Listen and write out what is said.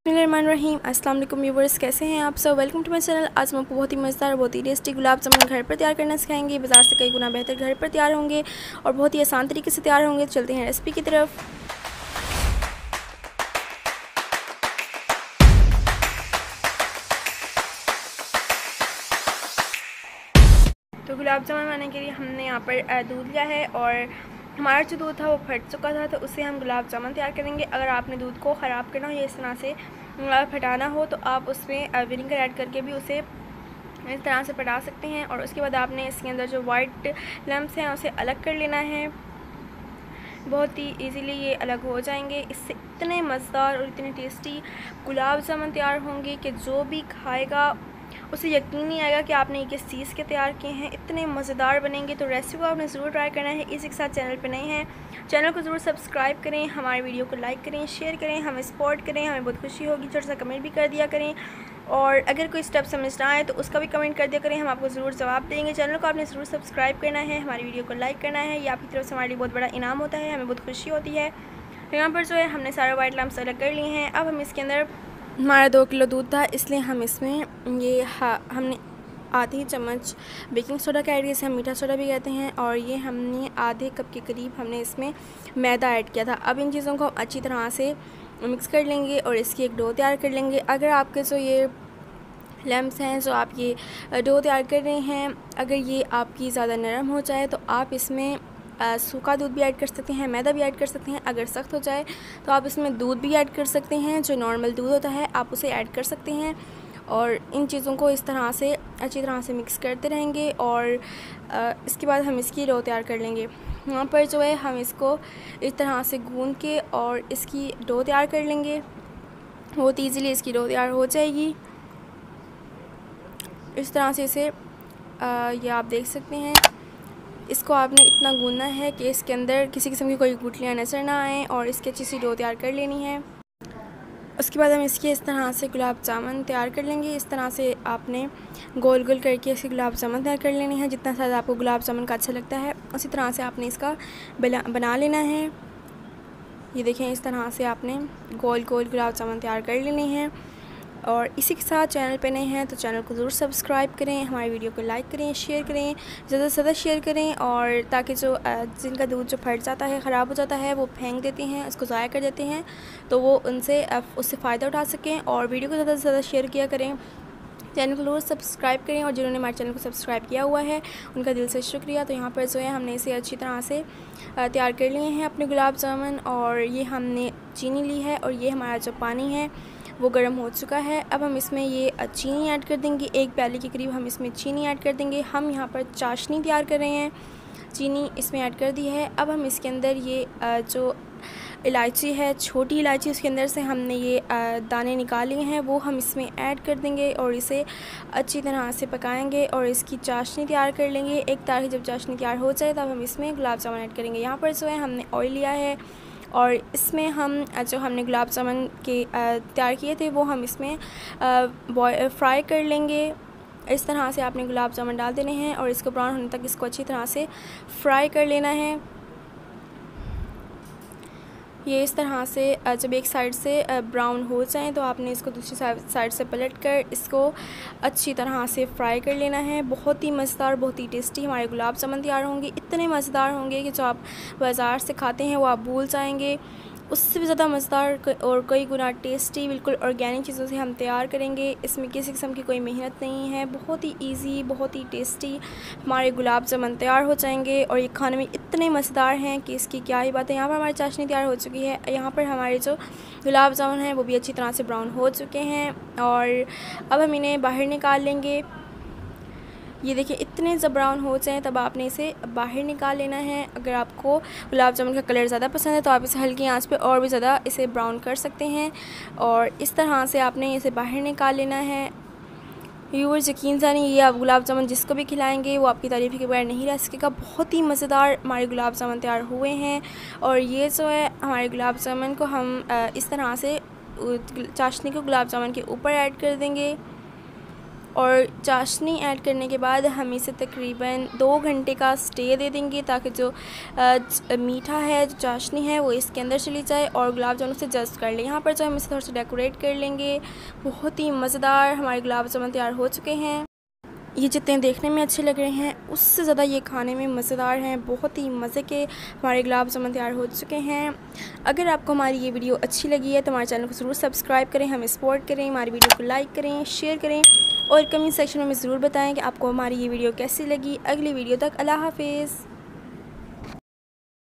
बिस्मिल्लाहिर्रहमानिर्रहीम। अस्सलाम वालेकुम व्यूवर्स, कैसे हैं आप सब। Welcome to my channel. आज हम आपको बहुत ही मज़ेदार, बहुत ही टेस्टी गुलाब जामुन घर पर तैयार करना सिखाएंगे। बाज़ार से कई गुना बेहतर घर पर तैयार होंगे और बहुत ही आसान तरीके से तैयार होंगे। चलते हैं रेसिपी की तरफ। तो गुलाब जामुन बनाने के लिए हमने यहाँ पर दूध लिया है और हमारा जो दूध था वो फट चुका था, तो उससे हम गुलाब जामुन तैयार करेंगे। अगर आपने दूध को ख़राब करना हो या इस तरह से फटाना हो तो आप उसमें विनेगर ऐड करके भी उसे इस तरह से फटा सकते हैं। और उसके बाद आपने इसके अंदर जो वाइट लम्प्स हैं उसे अलग कर लेना है। बहुत ही इजीली ये अलग हो जाएंगे। इससे इतने मज़ेदार और इतने टेस्टी गुलाब जामुन तैयार होंगे कि जो भी खाएगा उसे यकीन नहीं आएगा कि आपने ये किस चीज़ के तैयार किए हैं। इतने मज़ेदार बनेंगे। तो रेसिपी को आपने ज़रूर ट्राई करना है। इसी के साथ चैनल पे नए हैं, चैनल को ज़रूर सब्सक्राइब करें, हमारे वीडियो को लाइक करें, शेयर करें, हमें सपोर्ट करें, हमें बहुत खुशी होगी। छोटा सा कमेंट भी कर दिया करें और अगर कोई स्टेप समझ ना आए तो उसका भी कमेंट कर दिया करें, हम आपको ज़रूर जवाब देंगे। चैनल को आपने ज़रूर सब्सक्राइब करना है, हमारी वीडियो को लाइक करना है। ये आपकी तरफ से हमारे लिए बहुत बड़ा इनाम होता है, हमें बहुत खुशी होती है। तो यहाँ पर जो है हमने सारे वाइट लम्प्स अलग कर लिए हैं। अब हम इसके अंदर, हमारा 2 किलो दूध था इसलिए हम इसमें हमने आधी चम्मच बेकिंग सोडा का ऐड किया, जिसे हम मीठा सोडा भी कहते हैं, और ये हमने आधे कप के करीब हमने इसमें मैदा ऐड किया था। अब इन चीज़ों को अच्छी तरह से मिक्स कर लेंगे और इसकी एक डो तैयार कर लेंगे। अगर आपके जो ये लम्प्स हैं, जो आप ये डो तैयार कर रहे हैं, अगर ये आपकी ज़्यादा नरम हो जाए तो आप इसमें सूखा दूध भी ऐड कर सकते हैं, मैदा भी ऐड कर सकते हैं। अगर सख्त हो जाए तो आप इसमें दूध भी ऐड कर सकते हैं, जो नॉर्मल दूध होता है आप उसे ऐड कर सकते हैं। और इन चीज़ों को इस तरह से अच्छी तरह से मिक्स करते रहेंगे और इसके बाद हम इसकी डो तैयार कर लेंगे। यहाँ पर जो है हम इसको इस तरह से गूंद के और इसकी डो तैयार कर लेंगे। बहुत ईज़िली इसकी डो तैयार हो जाएगी। इस तरह से इसे ये आप देख सकते हैं। इसको आपने इतना गूंदना है कि इसके अंदर किसी किस्म की कोई गुठलियाँ नज़र ना आएँ और इसकी अच्छी सी डो तैयार कर लेनी है। उसके बाद हम इसके इस तरह से गुलाब जामुन तैयार कर लेंगे। इस तरह से आपने गोल गोल करके इसके गुलाब जामुन तैयार कर लेने हैं। जितना साइज़ आपको गुलाब जामुन का अच्छा लगता है उसी तरह से आपने इसका बना लेना है। ये देखें, इस तरह से आपने गोल गोल गुलाब जामुन तैयार कर लेने हैं। और इसी के साथ चैनल पे नए हैं तो चैनल को ज़रूर सब्सक्राइब करें, हमारी वीडियो को लाइक करें, शेयर करें, ज़्यादा से ज़्यादा शेयर करें। और ताकि जो जिनका दूध जो फट जाता है, ख़राब हो जाता है, वो फेंक देते हैं, उसको ज़ाया कर देते हैं, तो वो उससे फ़ायदा उठा सकें। और वीडियो को ज़्यादा से ज़्यादा शेयर किया करें। चैनल को ज़रूर सब्सक्राइब करें और जिन्होंने हमारे चैनल को सब्सक्राइब किया हुआ है उनका दिल से शुक्रिया। तो यहाँ पर जो है हमने इसे अच्छी तरह से तैयार कर लिए हैं अपने गुलाब जामुन। और ये हमने चीनी ली है और ये हमारा जो पानी है वो गर्म हो चुका है। अब हम इसमें ये चीनी ऐड कर देंगे। 1 प्याली के करीब हम इसमें चीनी ऐड कर देंगे। हम यहाँ पर चाशनी तैयार कर रहे हैं, चीनी इसमें ऐड कर दी है। अब हम इसके अंदर ये जो इलायची है, छोटी इलायची, उसके अंदर से हमने ये दाने निकाल लिए हैं, वो हम इसमें ऐड कर देंगे और इसे अच्छी तरह से पकाएंगे और इसकी चाशनी तैयार कर लेंगे। एक तारीख जब चाशनी तैयार हो जाए तब हम इसमें गुलाब जामुन ऐड करेंगे। यहाँ पर जो है हमने ऑयल लिया है और इसमें हम जो हमने गुलाब जामुन के तैयार किए थे वो हम इसमें फ्राई कर लेंगे। इस तरह से आपने गुलाब जामुन डाल देने हैं और इसको ब्राउन होने तक इसको अच्छी तरह से फ्राई कर लेना है। ये इस तरह से जब एक साइड से ब्राउन हो जाए तो आपने इसको दूसरी साइड से पलट कर इसको अच्छी तरह से फ्राई कर लेना है। बहुत ही मज़ेदार, बहुत ही टेस्टी हमारे गुलाब जामुन तैयार होंगे। इतने मज़ेदार होंगे कि जो आप बाज़ार से खाते हैं वो आप भूल जाएंगे। उससे भी ज़्यादा मज़ेदार और कई गुना टेस्टी, बिल्कुल ऑर्गेनिक चीज़ों से हम तैयार करेंगे। इसमें किसी किस्म की कोई मेहनत नहीं है। बहुत ही इजी, बहुत ही टेस्टी हमारे गुलाब जामुन तैयार हो जाएंगे और ये खाने में इतने मज़ेदार हैं कि इसकी क्या ही बात है। यहाँ पर हमारी चाशनी तैयार हो चुकी है। यहाँ पर हमारे जो गुलाब जामुन हैं वो भी अच्छी तरह से ब्राउन हो चुके हैं और अब हम इन्हें बाहर निकाल लेंगे। ये देखिए, इतने जब ब्राउन हो जाएँ तब आपने इसे बाहर निकाल लेना है। अगर आपको गुलाब जामुन का कलर ज़्यादा पसंद है तो आप इसे हल्की आंच पे और भी ज़्यादा इसे ब्राउन कर सकते हैं और इस तरह से आपने इसे बाहर निकाल लेना है। व्यूअर्स, यकीन जानिए ये आप गुलाब जामुन जिसको भी खिलाएंगे वो आपकी तारीफ़ के बगैर नहीं रह सकेगा। बहुत ही मज़ेदार हमारे गुलाब जामुन तैयार हुए हैं। और ये जो है हमारे गुलाब जामुन को हम इस तरह से चाशनी को गुलाब जामुन के ऊपर ऐड कर देंगे। और चाशनी ऐड करने के बाद हम इसे तकरीबन 2 घंटे का स्टे दे देंगे ताकि जो मीठा है, जो चाशनी है वो इसके अंदर चली जाए और गुलाब जामुन से जस्ट कर लें। यहाँ पर जो हम इसे थोड़ा सा डेकोरेट कर लेंगे। बहुत ही मज़ेदार हमारे गुलाब जामुन तैयार हो चुके हैं। ये जितने देखने में अच्छे लग रहे हैं उससे ज़्यादा ये खाने में मज़ेदार हैं। बहुत ही मज़े के हमारे गुलाब जामुन तैयार हो चुके हैं। अगर आपको हमारी ये वीडियो अच्छी लगी है तो हमारे चैनल को ज़रूर सब्सक्राइब करें, हमें सपोर्ट करें, हमारी वीडियो को लाइक करें, शेयर करें और कमेंट सेक्शन में ज़रूर बताएं कि आपको हमारी ये वीडियो कैसी लगी। अगली वीडियो तक अल्लाह हाफिज़।